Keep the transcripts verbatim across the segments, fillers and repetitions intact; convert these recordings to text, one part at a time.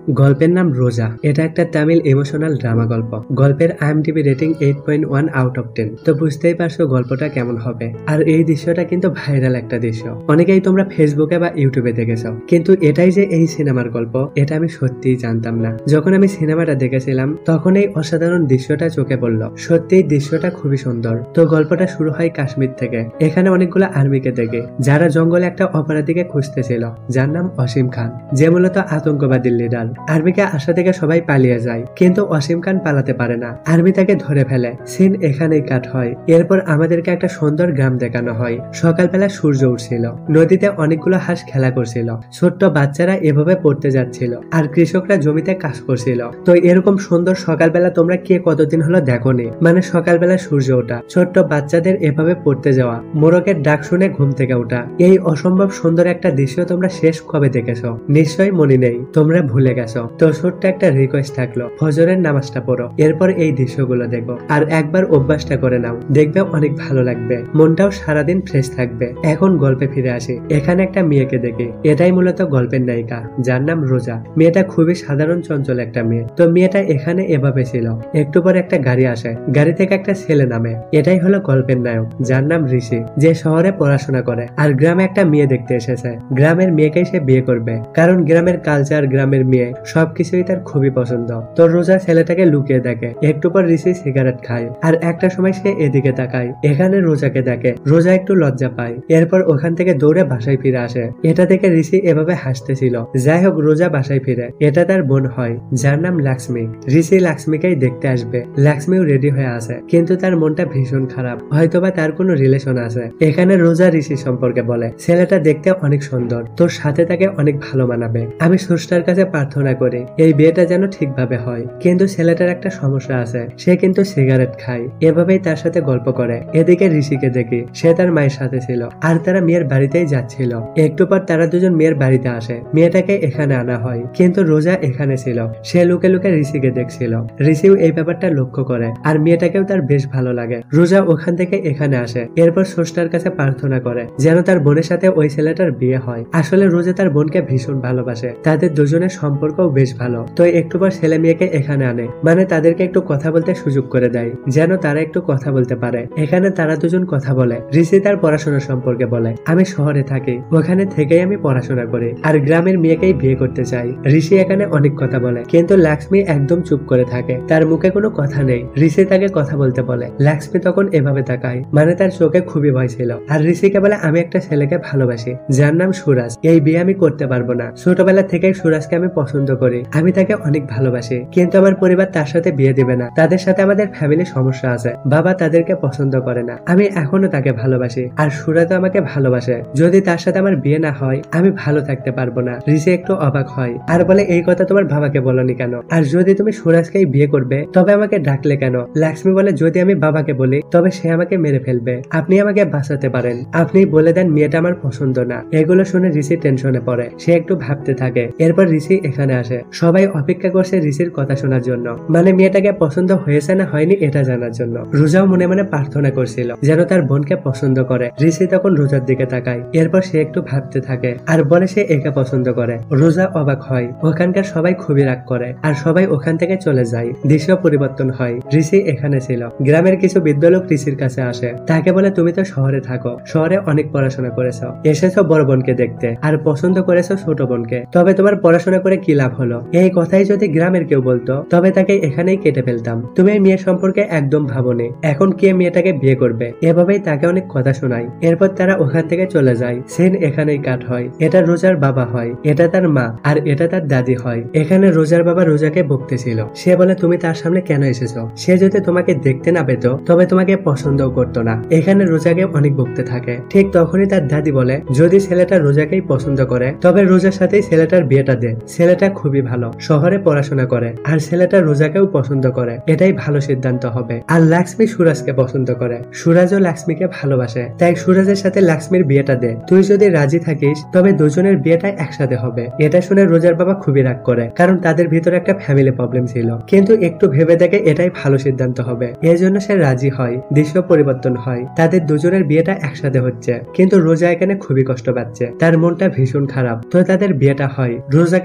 গল্পের নাম রোজা। এটা একটা তামিল ইমোশনাল ড্রামা গল্প। গল্পের IMDb rating eight point one out of ten. তো বুঝতেই পারছো গল্পটা কেমন হবে। আর এই দৃশ্যটা কিন্তু ভাইরাল একটা দৃশ্য, অনেকেই তোমরা ফেসবুকে বা ইউটিউবে দেখেছো। কিন্তু এটাই যে এই সিনেমার গল্প এটা আমি সত্যিই জানতাম না। যখন আমি সিনেমাটা দেখেছিলাম তখন এই অসাধারণ দৃশ্যটা চোখে পড়লো। সত্যিই দৃশ্যটা খুবই সুন্দর। তো গল্পটা শুরু হয় কাশ্মীর থেকে। এখানে অনেকগুলো আর্মিকে দেখে যারা জঙ্গলে একটা অপরাধীকে খুঁজতেছিল যার নাম অসীম খান, যে মূলত আতঙ্কবাদীর লিডার। আর্মিকে আসা থেকে সবাই পালিয়ে যায়, কিন্তু অসীম খান পালাতে পারে না। আর্মি তাকে ধরে ফেলে। সিন এখানেই কাট হয়। এরপর আমাদেরকে একটা সুন্দর গ্রাম দেখানো হয়। সকালবেলা সূর্য উঠছিল, নদীতে অনেকগুলো হাঁস খেলা করছিল, ছোট্ট বাচ্চারা এভাবে পড়তে যাচ্ছিল, আর কৃষকরা জমিতে কাজ করছিল। তো এরকম সুন্দর সকালবেলা তোমরা কে কতদিন হলো দেখোনি? মানে সকালবেলা সূর্য ওঠা, ছোট্ট বাচ্চাদের এভাবে পড়তে যাওয়া, মোরগের ডাক শুনে ঘুম থেকে ওঠা, এই অসম্ভব সুন্দর একটা দৃশ্য তোমরা শেষ কবে দেখেছো? নিশ্চয়ই মনে নেই, তোমরা ভুলে গেছো। তো ছোট্ট একটা রিকোয়েস্ট থাকলো, ফজরের নামাজটা পড়ো, এরপর এই দৃশ্যগুলো দেখো আর একবার অভ্যাসটা করে নাও, দেখবে অনেক ভালো লাগবে, মনটাও সারাদিন ফ্রেশ থাকবে। এখন গল্পে ফিরে আসি। এখানে একটা মেয়েকে দেখি, এটাই মূলত গল্পের নায়িকা, যার নাম রোজা। মেয়েটা খুবই সাধারণ চঞ্চল একটা মেয়ে। তো মেয়েটা এখানে এভাবে ছিল। একটু পরে একটা গাড়ি আসে, গাড়ি থেকে একটা ছেলে নামে। এটাই হলো গল্পের নায়ক, যার নাম ঋষি, যে শহরে পড়াশোনা করে আর গ্রামে একটা মেয়ে দেখতে এসেছে। গ্রামের মেয়েকেই সে বিয়ে করবে, কারণ গ্রামের কালচার, গ্রামের মেয়ে সবকিছুই তার খুবই পছন্দ। তো রোজা ছেলেটাকে লুকিয়ে দেখে। একটু পর ঋষি সিগারেট খায়, আর একটা সময় সে এদিকে তাকায়। এখানে রোজাকে দেখে। রোজা একটু লজ্জা পায়। এরপর ওখান থেকে দৌড়ে বাসায় ফিরে আসে। এটা দেখে ঋষি এভাবে হাসতেছিল। যাই হোক, রোজা বাসায় ফিরে। এটা তার বোন হয়, যার নাম লক্ষ্মী। ঋষি লক্ষ্মীকেই দেখতে আসবে। লক্ষ্মীও রেডি হয়ে আসে, কিন্তু তার মনটা ভীষণ খারাপ, হয়তোবা তার কোনো রিলেশন আছে। এখানে রোজা ঋষি সম্পর্কে বলে, ছেলেটা দেখতে অনেক সুন্দর, তোর সাথে তাকে অনেক ভালো মানাবে। আমি স্রষ্টার কাছে প্রার্থনা করি এই বিয়েটা যেন ঠিকভাবে হয়। কিন্তু ছেলেটার একটা সমস্যা আছে, সে কিন্তু সিগারেট খায়। এভাবেই তার সাথে গল্প করে। এদিকে ঋষিকে দেখি, সে তার মায়ের সাথে ছিল, আর তারা মেয়ের বাড়িতেই যাচ্ছিল। একটু পর তারা দুজন মেয়ের বাড়িতে আসে। মেয়েটাকে এখানে আনা হয়, কিন্তু রোজা এখানে ছিল। সে লুকে লুকে ঋষিকে দেখছিল। ঋষিও এই ব্যাপারটা লক্ষ্য করে, আর মেয়েটাকেও তার বেশ ভালো লাগে। রোজা ওখান থেকে এখানে আসে। এরপর স্রষ্টার কাছে প্রার্থনা করে যেন তার বোনের সাথে ওই ছেলেটার বিয়ে হয়। আসলে রোজা তার বোনকে ভীষণ ভালোবাসে, তাদের দুজনের সম্পর্কও বেশ ভালো। তো একটু পর ছেলে মেয়েকে এখানে আনে, মানে তাদেরকে একটু কথা বলতে সুযোগ করে দেয়, যেন তারা একটু কথা বলতে পারে। এখানে তারা দুজন কথা বলে। ঋষি তার পড়াশোনা সম্পর্কে বলে, আমি শহরে থাকি, ওখানে থেকেই আমি পড়াশোনা করি, আর গ্রামের মেয়েকেই বিয়ে করতে চাই। ঋষি এখানে অনেক কথা বলে, কিন্তু লক্ষ্মী একদম চুপ করে থাকে, তার মুখে কোনো কথা নেই। ঋষি তাকে কথা বলতে বলে। লক্ষ্মী তখন এভাবে তাকায়, মানে তার চোখে খুবই ভয় ছিল। আর ঋষিকে বলে, আমি একটা ছেলেকে ভালোবাসি, যার নাম সুরাজ। এই বিয়ে আমি করতে পারবো না। ছোটবেলা থেকে সুরাজকে আমি পছন্দ করি, আমি তাকে অনেক ভালোবাসি, কিন্তু আমার পরিবার তার সাথে বিয়ে দিবে না। তাদের সাথে আমাদের ফ্যামিলি সমস্যা আছে, বাবা তাদেরকে পছন্দ করে না। আমি এখনো তাকে ভালোবাসি, আর সুরাজও আমাকে ভালোবাসে। যদি তার সাথে আমার বিয়ে না হয় আমি ভালো থাকতে পারবো না। ঋষি একটু অবাক হয়, আর বলে, এই কথা তোমার বাবাকে বলনি কেন? আর যদি তুমি সুরাজকেই বিয়ে করবে তবে আমাকে ডাকলে কেন? লক্ষ্মী বলে, যদি আমি বাবাকে বলি তবে সে আমাকে মেরে ফেলবে, আপনি আমাকে বাঁচাতে পারেন। আপনি বলে দেন মেয়েটা আমার পছন্দ না। এগুলো শুনে ঋষি টেনশনে পড়ে, সে একটু ভাবতে থাকে। এরপর ঋষি এখানে আসে। সবাই অপেক্ষা করছে ঋষির কথা শোনার জন্য, মানে মেয়েটাকে পছন্দ হয়েছে না হয়নি এটা জানার জন্য। রোজাও মনে মনে প্রার্থনা করছিল যেন তার বোনকে পছন্দ করে। ঋষি তখন রোজার দিকে তাকায়। এরপর সে একটু ভাবতে থাকে, আর বলে সে একে পছন্দ করে। রোজা অবাক হয়। ওখানকার সবাই খুবই রাগ করে, আর সবাই ওখান থেকে চলে যায়। দৃশ্য পরিবর্তন হয়। ঋষি এখানে ছিল। গ্রামের কিছু বৃদ্ধ লোক ঋষির কাছে আসে। তাকে বলে, তুমি তো শহরে থাকো, শহরে অনেক পড়াশোনা করেছো, এসেছো বড় বোনকে দেখতে, আর পছন্দ করেছো ছোট বোনকে, তবে তোমার পড়াশোনা করে কি লাভ হলো? এই কথাই যদি গ্রামের কেউ বলতো তবে তাকে এখানেই কেটে ফেলতাম। তুমি এই মেয়ের সম্পর্কে একদম ভাবোনি, এখন কে মেয়েটাকে বিয়ে করবে? এভাবেই তাকে অনেক কথা শোনায়। এরপর তারা ওখান থেকে চলে যায়। সেন এখানেই কাট হয়। এটা রোজার বাবা হয়, এটা তার মা, আর এটা তার দাদি হয়। এখানে রোজার বাবা রোজাকে বকতেছিল। সে বলে, তুমি তার সামনে কেন এসেছো? সে যদি তোমাকে দেখতে না পেত তবে তোমাকে পছন্দও করতো না। এখানে রোজাকে অনেক বকতে থাকে। ঠিক তখনই তার দাদি বলে, যদি ছেলেটা রোজাকেই পছন্দ করে তবে রোজার সাথেই ছেলেটার বিয়েটা দে। ছেলেটা খুবই ভালো, শহরে পড়াশোনা করে, আর ছেলেটা রোজাকেও পছন্দ করে, এটাই ভালো সিদ্ধান্ত হবে। আর লক্ষ্মী সুরাজকে পছন্দ করে, সুরাজও লক্ষ্মীকে ভালোবাসে, তাই সুরাজের সাথে লক্ষ্মীর বিয়েটা দে। তুই যদি রাজি থাকিস তবে দুজনের বিয়েটা একসাথে হবে। এটা শুনে রোজার বাবা খুবই রাগ করে, কারণ তাদের ভিতরে একটা ফ্যামিলি প্রবলেম ছিল, কিন্তু একটু ভেবে দেখে এটাই ভালো সিদ্ধান্ত হবে। এই জন্য সে রাজি হয়। দৃশ্য পরিবর্তন হয়। তাদের দুজনের বিয়েটা একসাথে হচ্ছে, কিন্তু রোজা এখানে খুবই কষ্ট পাচ্ছে, তার মনটা ভীষণ খারাপ। তো তাদের বিয়েটা হয়। রোজাকে বিদায়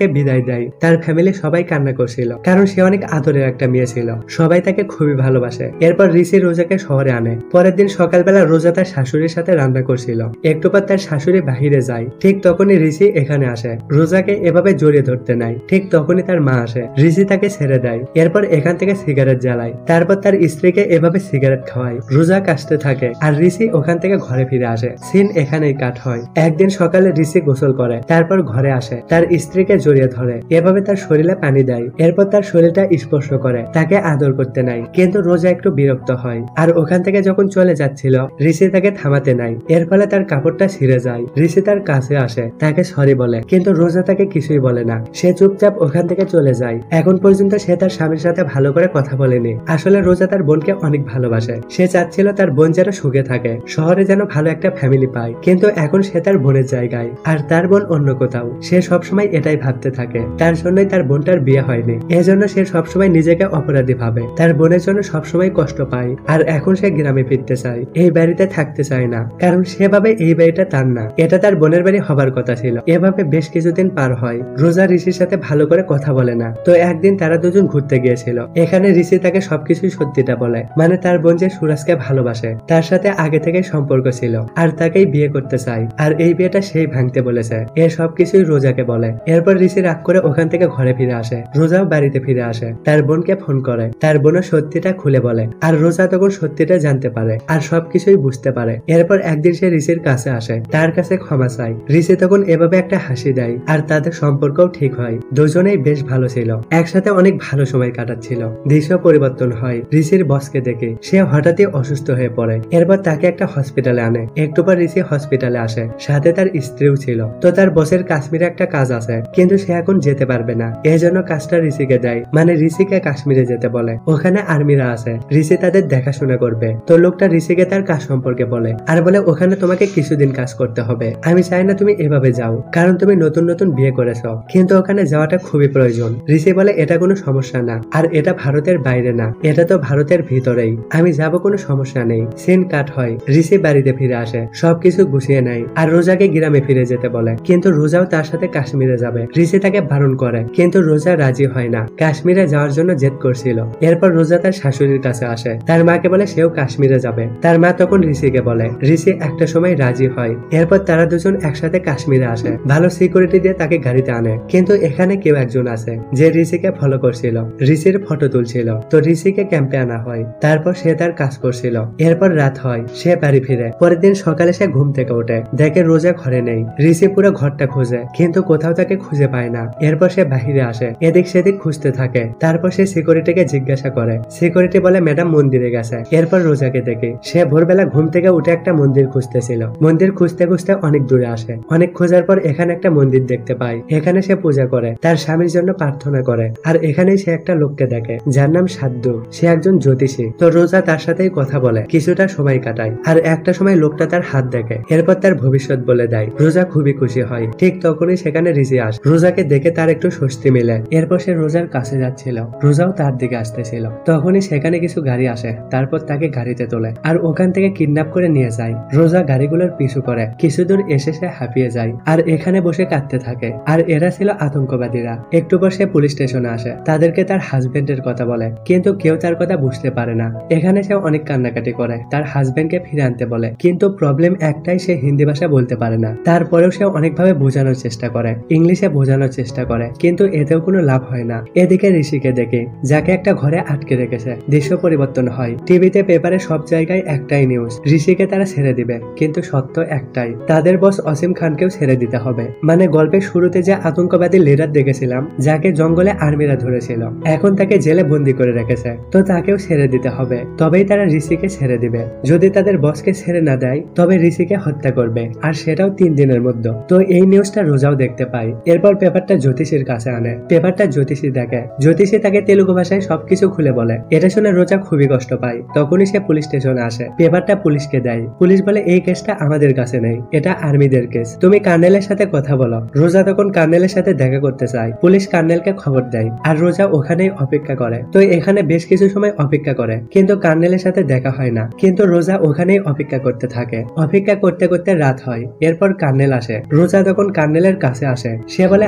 দেয়। তার ফ্যামিলি সবাই কান্না করছিল, কারণ সে অনেক আদরের একটা মেয়ে ছিল, সবাই তাকে খুবই ভালোবাসে। এরপর ঋষি রোজাকে শহরে আনে। পরের দিন সকালবেলা রোজা তার শাশুড়ির সাথে রান্না করছিল। একটু পর তার শাশুড়ি বাহিরে যায়, ঠিক তখনই ঋষি এখানে আসে। রোজাকে এভাবে জড়িয়ে ধরতে নাই, ঠিক তখনই তার মা আসে। ঋষি তাকে ছেড়ে দেয়, এরপর এখান থেকে সিগারেট জ্বালায়, তারপর তার স্ত্রীকে এভাবে সিগারেট খাওয়ায়। রোজা কাশতে থাকে আর ঋষি ওখান থেকে ঘরে ফিরে আসে। সিন এখানেই কাট হয়। একদিন সকালে ঋষি গোসল করে, তারপর ঘরে আসে, তার স্ত্রীকে জড়িয়ে ধরে, এভাবে তার শরীরে পানি দেয়। এরপর তার শরীরটা স্পর্শ করে, তাকে আদর করতে নাই, কিন্তু রোজা একটু বিরক্ত হয়। আর ওখান থেকে যখন চলে যাচ্ছিল, ঋষি তাকে থামাতে নাই, এর ফলে তার কাপড়টা ছিঁড়ে যায়। ঋষি তার কাছে আসে, তাকে সরি বলে, কিন্তু রোজা তাকে কিছুই বলে না। সে চুপচাপ ওখান থেকে চলে যায়। এখন পর্যন্ত সে তার স্বামীর সাথে ভালো করে কথা বলেনি। আসলে রোজা তার বোনকে অনেক ভালোবাসে। সে চাচ্ছিল তার বোন যেন সুখে থাকে, শহরে যেন ভালো একটা ফ্যামিলি পায়, কিন্তু এখন সে তার বোনের জায়গায় আর তার বোন অন্য কোথাও। সে সবসময় এটাই ভাবতে থাকে, তার জন্যই তার বোনটার বিয়ে হয়নি। এজন্য সে সবসময় নিজেকে অপরাধী ভাবে, তার বোনের জন্য সবসময় কষ্ট পায়। আর এখন সে গ্রামে ফিরতে চায়, এই বাড়িতে থাকতে চায় না, কারণ সে ভাবে এই বাড়িটা তার না, এটা তার বোনের বাড়ি হবার কথা ছিল। এভাবে বেশ কিছুদিন পার হয়। রোজা ঋষির সাথে ভালো করে কথা বলে না। তো একদিন তারা দুজন ঘুরতে গিয়েছিল। এখানে ঋষি তাকে সবকিছুই সত্যিটা বলে, মানে তার বোন যে সুরাজকে ভালোবাসে, তার সাথে আগে থেকে সম্পর্ক ছিল আর তাকেই বিয়ে করতে চায়, আর এই বিয়েটা সেই ভাঙতে বলেছে। এ সবকিছুই রোজাকে বলে। এরপর ঋষি রাগ করে ওখান থেকে ঘরে ফিরে আসে। রোজাও বাড়িতে ফিরে আসে, তার বোনকে ফোন করে, তার বোনও সত্যিটা খুলে বলে। আর রোজা তখন সত্যিটা জানতে পারে আর সবকিছুই বুঝতে পারে। এরপর একদিন সে ঋষির কাছে আসে, তার কাছে ক্ষমা চায়। ঋষি তখন এভাবে একটা হাসি দেয় আর তাদের সম্পর্কও ঠিক হয়। দুজনেই বেশ ভালো ছিল, একসাথে অনেক ভালো সময় কাটাচ্ছিল। দৃশ্য পরিবর্তন হয় ঋষির বসকে দেখে। সে হঠাৎই অসুস্থ হয়ে পড়ে। এরপর তাকে একটা হসপিটালে আনে। একটু পর ঋষি হসপিটালে আসে, সাথে তার স্ত্রীও ছিল। তো তার বসের কাশ্মীরে একটা কাজ আছে, কিন্তু সে এখন যেতে পারবে না, এই জন্য কাজটা ঋষিকে দেয়, মানে ঋষিকে কাশ্মীরে যেতে বলে। ওখানে আর্মিরা আছে, ঋষি তাদের দেখাশোনা করবে। তো লোকটা ঋষিকে তার কাজ সম্পর্কে বলে আর বলে, ওখানে তোমাকে কিছুদিন কাজ করতে হবে। আমি চাই না তুমি এভাবে যাও, কারণ তুমি নতুন নতুন বিয়ে করেছো, কিন্তু ওখানে যাওয়াটা খুবই প্রয়োজন। ঋষি বলে, এটা কোনো সমস্যা না, আর এটা ভারতের বাইরে না, এটা তো ভারতের ভিতরেই, আমি যাব, কোনো সমস্যা নেই। সিন কাট হয়। ঋষি বাড়িতে ফিরে আসে, সবকিছু গুছিয়ে নেয় আর রোজাকে গ্রামে ফিরে যেতে বলে, কিন্তু রোজাও তার সাথে কাশ্মীরে যাবে। ঋষি তাকে বারণ করে, কিন্তু রোজা রাজি হয় না, কাশ্মীরে যাওয়ার জন্য জেদ করছিল। এরপর রোজা তার শাশুড়ির কাছে আসে, তার মাকে বলে সেও কাশ্মীরে যাবে। তার মা তখন ঋষিকে বলে। ঋষি একটা সময় রাজি হয়। এরপর তারা দুজন একসাথে কাশ্মীরে আসে, ভালো সিকিউরিটি দিয়ে তাকে গাড়িতে আনে। কিন্তু এখানে কেউ একজন আছে যে ঋষিকে ফলো করছিল, ঋষির ফটো তুলছিল। তো ঋষিকে ক্যাম্পে আনা হয়, তারপর সে তার কাজ করছিল। এরপর রাত হয়, সে বাড়ি ফিরে। পরের দিন সকালে সে ঘুম থেকে ওঠে, দেখে রোজা ঘরে নেই। ঋষি পুরো ঘরটা খোঁজে, কিন্তু কোথাও তাকে খুঁজে পায় না। এরপর সে বাহিরে আসে, এদিক সেদিক খুঁজতে থাকে। তারপর সে সিকিউরিটিকে জিজ্ঞাসা করে, সিকিউরিটি বলে ম্যাডাম মন্দিরে গেছে। এরপর রোজাকে দেখে সে ভোরবেলা ঘুম থেকে উঠে একটা মন্দির খুঁজতেছিল। মন্দির খুঁজতে খুঁজতে অনেক দূরে আসে। অনেক খোঁজার পর এখানে একটা মন্দির দেখতে পায়। এখানে সে পূজা করে, তার স্বামীর জন্য প্রার্থনা করে। আর এখানেই সে একটা লোককে দেখে, যার নাম সাদ্দু। সে একজন জ্যোতিষী। তো রোজা তার সাথেই কথা বলে, কিছুটা সময় কাটায়। আর একটা সময় লোকটা তার হাত দেখে, এরপর তার ভবিষ্যৎ বলে দেয়। রোজা খুবই খুশি হয়। ঠিক তখনই সেখানে ঋষি আসে। রোজাকে দেখে তার একটু স্বস্তি মিলে। এরপর সে রোজার কাছে যাচ্ছিল, রোজাও তার দিকে আসতেছিল। তখনই সেখানে কিছু গাড়ি আসে, তারপর তাকে গাড়িতে তোলে আর ওখান থেকে কিডন্যাপ করে নিয়ে যায়। রোজা গাড়িগুলোর পিছু করে, কিছু দূর এসে সে হাঁপিয়ে যায় আর এখানে বসে কাঁদতে থাকে। আর এরা ছিল আতঙ্কবাদীরা। একটু পর সে পুলিশ স্টেশনে আসে, তাদেরকে তার হাজবেন্ডের কথা বলে, কিন্তু কেউ তার কথা বুঝতে পারে না। এখানে সে অনেক কান্নাকাটি করে, তার হাজবেন্ডকে ফিরে আনতে বলে, কিন্তু প্রবলেম একটাই, সে হিন্দি ভাষা বলতে পারে না। তারপরেও সে অনেকভাবে বোঝানোর চেষ্টা করে, ইংলিশে বোঝানোর চেষ্টা করে, কিন্তু এতেও কোনো লাভ হয় না। এদিকে ঋষিকে দেখে, যাকে একটা ঘরে আটকে রেখেছে। দৃশ্য পরিবর্তন হয়, টিভিতে পেপারে সব জায়গায় একটাই নিউজ, ঋষিকে তারা ছেড়ে দিবে, কিন্তু সত্য একটাই, তাদের বস অসীম খানকেও ছেড়ে দিতে হবে। মানে গল্পের শুরুতে যে আতঙ্কবাদী লিডার দেখেছিলাম, যাকে জঙ্গলে আর্মিরা ধরেছিল, এখন তাকে জেলে বন্দি করে রেখেছে, তো তাকেও ছেড়ে দিতে হবে, তবেই তারা ঋষিকে ছেড়ে দিবে। যদি তাদের বসকে ছেড়ে না দেয়, তবে ঋষিকে হত্যা করবে, আর সেটাও তিন দিনের মধ্যে। তো এই নিউজটা রোজাও দেখতে পায়। এরপর পেপারটা জ্যোতিষীর কাছে আনে, পেপারটা জ্যোতিষী দেখে। জ্যোতিষী তাকে তেলুগু ভাষায় সবকিছু খুলে বলে। এটা শুনে রোজা খুবই কষ্ট পায়। তখনই সে পুলিশ স্টেশনে আসে, পেপারটা পুলিশকে দেয়। পুলিশ বলে, এই কেসটা আমাদের কাছে নেই, এটা আর্মিদের কেস, তুমি কার্নেলের সাথে কথা বলো। রোজা তখন কার্নেলের সাথে দেখা করতে চায়। পুলিশ কার্নেলকে খবর দেয় আর রোজা ওখানেই অপেক্ষা করে। তো এখানে বেশ কিছু সময় অপেক্ষা করে, কিন্তু কার্নেলের সাথে দেখা হয় না। কিন্তু রোজা ওখানেই অপেক্ষা করতে থাকে। অপেক্ষা করতে করতে রাত হয়। এরপর কার্নেল আসে। রোজা তখন কার্নেলের কাছে আসে। সে বলে, আমার স্বামী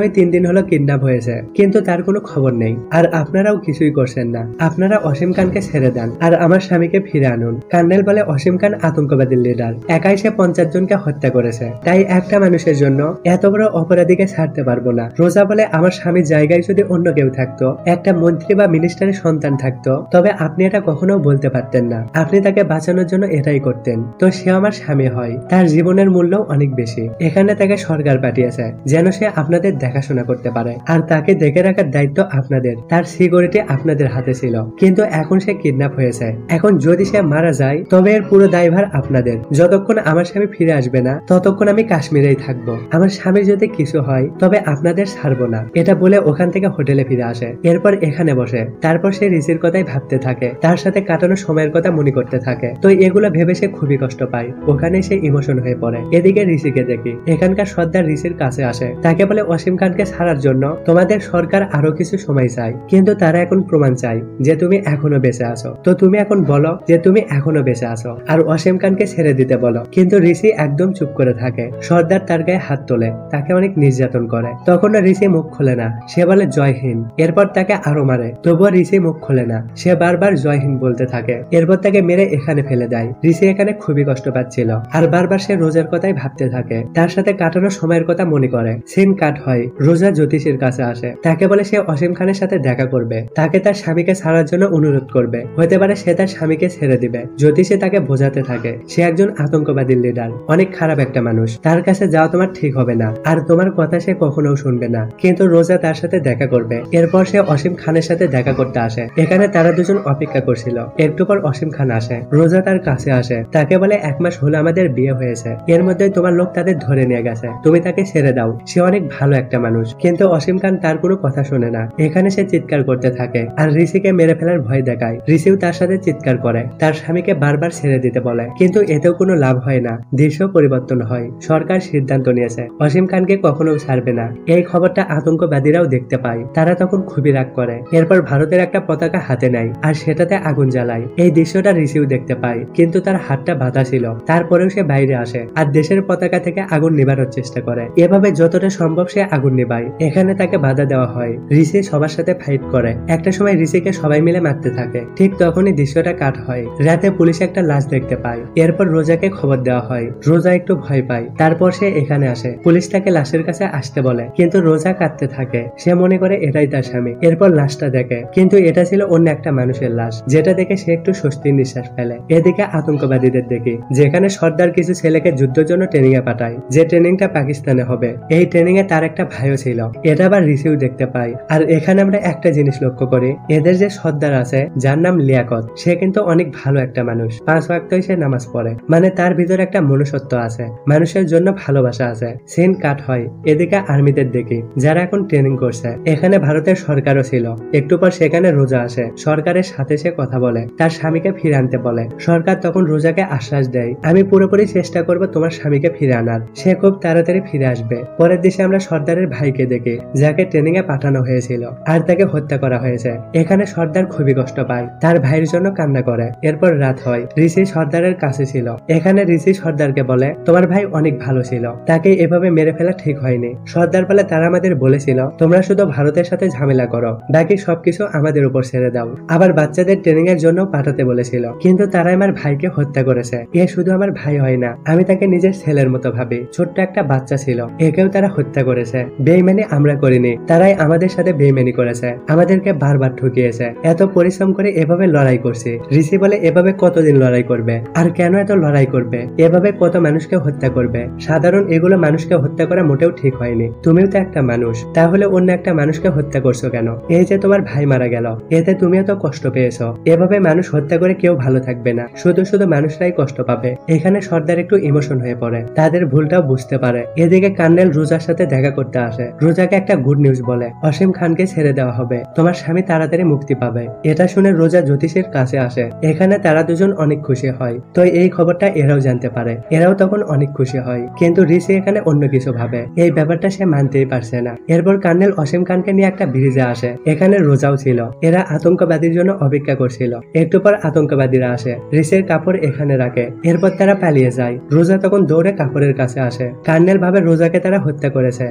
হয় তিন দিন হলো কিডন্যাপ হয়েছে, কিন্তু তার কোনো খবর নেই, আর আপনারাও কিছুই করছেন না। আপনারা অসীম খানকে ছেড়ে দেন আর আমার স্বামীকে ফিরে আনুন। কার্নেল বলে অসীম খান আতঙ্কবাদীর লিডার, একাই সে পঞ্চাশ জনকে হত্যা করেছে, তাই একটা মানুষের জন্য এত বড় অপরাধীকে ছাড়তে পারবো না। রোজা বলে আমার স্বামীর জায়গায় যদি অন্য কেউ থাকতো, একটা মন্ত্রী বা মিনিস্টারের সন্তান থাকতো, তবে আপনি এটা কখনো বলতে পারতেন না। আপনি তাকে বাঁচানোর জন্য এটাই করতেন। তো সে আমার স্বামী হয়, তার জীবনের মূল্য অনেক বেশি। এখানে তাকে সরকার পাঠিয়েছে যেন সে আপনাদের দেখাশোনা করতে পারে, আর তাকে দেখে রাখার দায়িত্ব আপনাদের। তার সিকিউরিটি আপনাদের হাতে ছিল, কিন্তু এখন সে কিডন্যাপ হয়েছে। এখন যদি সে মারা যায় তবে এর পুরো দায়ভার আপনাদের। যতক্ষণ আমার স্বামী ফিরে আসবে না ততক্ষণ আমি কাশ্মীরেই থাকবো। আমার স্বামী যদি কিছু হয় তবে আপনাদের ছাড়বো না। এটা বলে ওখান থেকে হোটেলে ফিরে আসে, এরপর এখানে বসে। তারপর সে ঋষির কথাই ভাবতে থাকে, তার সাথে কাটানো সময়ের কথা মনে করতে থাকে। তো এগুলো ভেবে সে খুবই কষ্ট পায়। ওখানে সে ইমোশন হয়ে পড়ে। এদিকে ঋষিকে দেখি, এখানকার সর্দার ঋষির কাছে আসে, তাকে বলে অসীম খানকে ছাড়ার জন্য তোমাদের সরকার আরো কিছু সময় চাই, কিন্তু তারা এখন প্রমাণ চাই যে তুমি এখনো বেঁচে আছো। তো তুমি এখন বলো যে তুমি এখনো বেঁচে আছো, আর অসীম খানকে ছেড়ে দিতে বলো। কিন্তু ঋষি একদম চুপ করে থাকে। সর্দার তার গায়ে হাত তোলে, তাকে অনেক নির্যাতন করে। তখন ঋষি মুখ খোলে না, সে বলে জয় হিন্দ। এরপর তাকে আরো মারে, তবুও ঋষি মুখ খোলে না, সে বারবার জয় হিন্দ বলতে থাকে। এরপর তাকে মেরে এখানে ফেলে দেয়। ঋষি এখানে খুবই কষ্ট পাচ্ছিল, আর বারবার সে রোজার কথাই ভাবতে থাকে, তার সাথে কাটানো সময়ের কথা মনে করে। সিন কাট হয়, রোজা জ্যোতিষীর কাছে আসে, তাকে বলে সে অসীম খানের সাথে দেখা করবে, তাকে তার স্বামীকে ছাড়ার জন্য অনুরোধ করবে। হতে পারে সে তার স্বামীকে ছেড়ে দিবে। জ্যোতিষী তাকে বোঝাতে থাকে সে একজন আতঙ্কবাদীর লিডার, অনেক খারাপ একটা মানুষ, তার কাছে যাওয়া তোমার ঠিক হবে না, আর তোমার কথা সে কখনো শুনবে না। কিন্তু রোজা তার সাথে দেখা করবে। এরপর সে অসীম খানের সাথে দেখা করতে আসে। এখানে তারা দুজন অপেক্ষা করছিল। একটু পর অসীম খান আসে, রোজা তার কাছে আসে, তাকে বলে এক মাস হলো আমাদের বিয়ে হয়েছে, এর মধ্যে তোমার লোক তাদের ধরে নিয়ে গেছে, তুমি তাকে ছেড়ে দাও, সে অনেক ভালো একটা মানুষ। কিন্তু অসীম খান তার কোনো কথা শোনে না। এখানে সে চিৎকার করতে থাকে আর ঋষিকে মেরে ফেলার ভয় দেখায়। ঋষিও তার সাথে চিৎকার করে, তার স্বামীকে বারবার ছেড়ে দিতে বলে, কিন্তু এতেও কোনো লাভ হয় না। দৃশ্য পরিবর্তন হয়, সরকার সিদ্ধান্ত নিয়েছে অসীম খানকে কখনো ছাড়বে না। এই খবরটা আতঙ্কবাদীরাও দেখতে পায়, তারা তখন খুবই রাগ করে। এরপর ভারতের একটা পতাকা হাতে নেয় আর সেটাতে আগুন জ্বালায়। এই দৃশ্যটা ঋষিও দেখতে পায়, কিন্তু তার হাতটা বাঁধা ছিল। তারপরেও সে বাইরে আসে আর দেশের পতাকা থেকে আগুন নিভানোর চেষ্টা করে। এভাবে যতটা সম্ভব সে আগুন নিভায়। এখানে তাকে বাধা দেওয়া হয়। ঋষি সবার সাথে ফাইট করে। একটা সময় ঋষিকে সবাই মিলে মারতে থাকে। ঠিক তখনই দৃশ্যটা কাট হয়। রাতে পুলিশ একটা লাশ দেখতে পায়। এরপর রোজাকে খবর দেওয়া হয়। রোজা একটু ভয় পায়। তারপর সে এখানে আসে। পুলিশ তাকে লাশের কাছে আসতে বলে, কিন্তু রোজা কাঁদতে থাকে। সে মনে করে এটাই তার স্বামী। এরপর লাশটা দেখে, কিন্তু এটা ছিল অন্য একটা মানুষের লাশ, যেটা দেখে সে একটু স্বস্তির নিঃশ্বাস ফেলে। এদিকে আতঙ্কবাদীদের দেখি, যেখানে সর্দার কিছু ছেলেকে যুদ্ধের জন্য ট্রেনিং এ পাঠায়, যে ট্রেনিংটা পাকিস্তানে হবে। এই ট্রেনিং এ তার একটা ভাইও ছিল, এটা আবার রিসিউ দেখতে পাই। আর এখানে আমরা একটা জিনিস লক্ষ্য করি, এদের যে সর্দার আছে যার নাম লিয়াকত, সে কিন্তু অনেক ভালো একটা মানুষ। পাঁচ ওয়াক্তই সে নামাজ পড়ে, মানে তার ভিতরে একটা মনুষ্যত্ব আছে, মানুষের জন্য ভালোবাসা আছে। সিন কাট হয়। এদিকে আর্মিদের দেখি, যারা এখন ট্রেনিং করছে। এখানে ভারতের সরকারও ছিল। একটু পর সেখানে রোজা আসে। সরকারের সাথে সে কথা বলে, তার স্বামীকে ফিরে আনতে বলে। সরকার তখন রোজাকে আশ্বাস দেয়, আমি পুরোপুরি চেষ্টা করব তোমার স্বামীকে ফিরে আনার, সে খুব তাড়াতাড়ি ফিরে আসবে। পরের দেশে আমরা সর্দারের ভাইকে দেখি, যাকে ট্রেনিং এ পাঠানো হয়েছিল আর তাকে হত্যা করা হয়েছে। এখানে সর্দার খুবই কষ্ট পায়, তার ভাইয়ের জন্য কান্না করে। এরপর রাত হয়। ঋষি সর্দারের কাছে ছিল। এখানে ঋষি সর্দারকে বলে, তোমার ভাই অনেক ভালো ছিল, তাকে এভাবে মেরে ফেলা ঠিক হয়নি। সর্দার বলে, তারা আমাদের বলেছিল তোমরা শুধু ভারতের সাথে ঝামেলা করো, বাকি সবকিছু আমাদের উপর ছেড়ে দাও। আবার বাচ্চাদের ট্রেনিং এর জন্য পাঠাতে বলেছিল, কিন্তু তারা আমার ভাইকে হত্যা করেছে। এ শুধু আমার ভাই হয় না, আমি তাকে নিজের ছেলের মতো ভাবি। ছোট্ট একটা বাচ্চা ছিল, একেও তারা হত্যা করেছে। বেইমানি আমরা করিনি, তারাই আমাদের সাথে বেইমানি করেছে, আমাদেরকে বারবার ঠকিয়েছে। এত পরিশ্রম করে এভাবে লড়াই করছি। ঋষি বলে, এভাবে কতদিন লড়াই করবে, আর কেন এত লড়াই করবে, এভাবে কত মানুষকে হত্যা করবে। সাধারণ এগুলো মানুষকে হত্যা করা মোটেও ঠিক হয়নি। তুমিও তো একটা মানুষ, তাহলে অন্য একটা মানুষকে হত্যা করছো কেন? এই যে তোমার ভাই মারা গেল, এতে তুমিও তো কষ্ট পেয়েছো। এভাবে মানুষ হত্যা করে কেউ ভালো থাকবে না, শুধু শুধু মানুষরাই কষ্ট পাবে। এখানে সর্দার একটু ইমোশন হয়ে পড়ে, তাদের ভুলটাও বুঝতে পারে। এদিকে কার্নেল রোজার সাথে দেখা করতে আসে। রোজাকে একটা গুড নিউজ বলে, অসীম খানকে ছেড়ে দেওয়া হবে, তোমার স্বামী তাড়াতাড়ি মুক্তি পাবে। এটা শুনে রোজা জ্যোতিষীর কাছে আসে। এখানে তারা দুজন অনেক খুশি হয়। তো এই খবরটা এরাও জানতে পারে, এরাও তখন অনেক খুশি হয়। কিন্তু ঋষি এখানে অন্য কিছু ভাবে, এই ব্যাপারটা সে মানতেই পারছে না। এরপর কার্নেল অসীম খানকে নিয়ে একটা ব্রিজে আসে। এখানে রোজাও ছিল। এরা আতঙ্কবাদীর জন্য অপেক্ষা করছিল। একটু পর আতঙ্কবাদীরা আসে, ঋষির কাপড় এখানে রাখে। এরপর তারা পালিয়ে যায়। রোজা তখন দৌড়ে কাপড়ের কাছে আসে। কার্নেল ভাবে রোজাকে তারা হত্যা করেছে, কিন্তু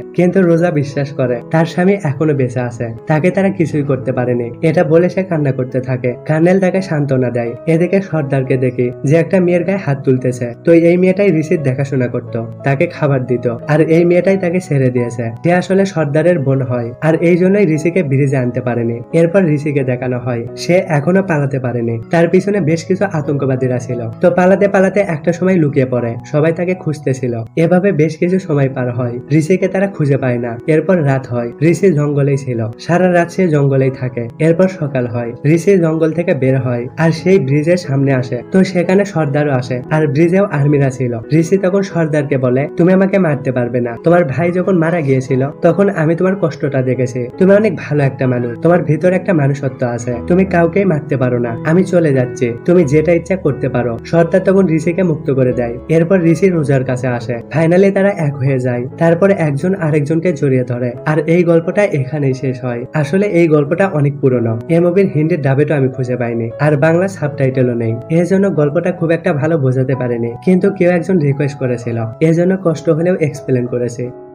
রোজা বিশ্বাস করে তার স্বামী এখনো বেঁচে আছে, তাকে তারা কিছুই করতে পারেনি। এটা বলে সে কান্না করতে থাকে। কার্নেল তাকে সান্ত্বনা দেয়। এদিকে সর্দারকে দেখি যে একটা মেয়ের গায়ে হাত তুলতেছে। তো এই মেয়েটাই ঋষির দেখাশোনা করত, তাকে খাবার দিত, আর এই মেয়েটাই তাকে ছেড়ে দিয়েছে। সে আসলে সর্দারের বোন হয়, আর এই জন্যই ঋষিকে ব্রিজে আনতে পারেনি। এরপর ঋষিকে দেখানো হয় সে এখনো পালাতে পারেনি, তার পিছনে বেশ কিছু আতঙ্কবাদীরা ছিল। তো পালাতে পালাতে একটা সময় লুকিয়ে পড়ে, সবাই তাকে খুঁজতেছিল। এভাবে বেশ কিছু সময় পার হয়, ঋষিকে তারা খুঁজে পায় না। এরপর রাত হয়, ঋষি জঙ্গলেই ছিল, সারা রাত সে জঙ্গলেই থাকে। এরপর সকাল হয়, ঋষি জঙ্গল থেকে বের হয় আর সেই ব্রিজের সামনে আসে। তো সেখানে সর্দারও আসে, আর ব্রিজেও আর্মিরা ছিল। ঋষি তখন সর্দারকে বলে, তুমি আমাকে মারতে পারবে না, তোমার ভাই যখন মারা গিয়েছিল তখন আমি তোমার কষ্টটা দেখেছি। তুমি অনেক ভালো একটা মানুষ, তোমার ভিতরে একটা মানুষত্ব আছে, তুমি কাউকেই মারতে পারো না। আমি চলে যাচ্ছি, তুমি যেটা ইচ্ছা করতে পারো। সর্দার তখন ঋষিকে মুক্ত করে দেয়। এরপর ঋষি রোজার কাছে আসে। ফাইনালি তারা এক হয়ে যায়। তারপরে একজন আরেকজনকে জড়িয়ে ধরে। আর এই গল্পটা এখানেই শেষ হয়। আসলে এই গল্পটা অনেক পুরনো, এই মুভির হিন্দি ডাবেটা আমি খুঁজে পাইনি, আর বাংলা সাবটাইটেলও নেই। এর জন্য গল্পটা খুব একটা ভালো বোঝাতে পারেনি, কিন্তু কেউ একজন রিকোয়েস্ট করেছিল, এজন্য কষ্ট হলেও এক্সপ্লেন করেছি।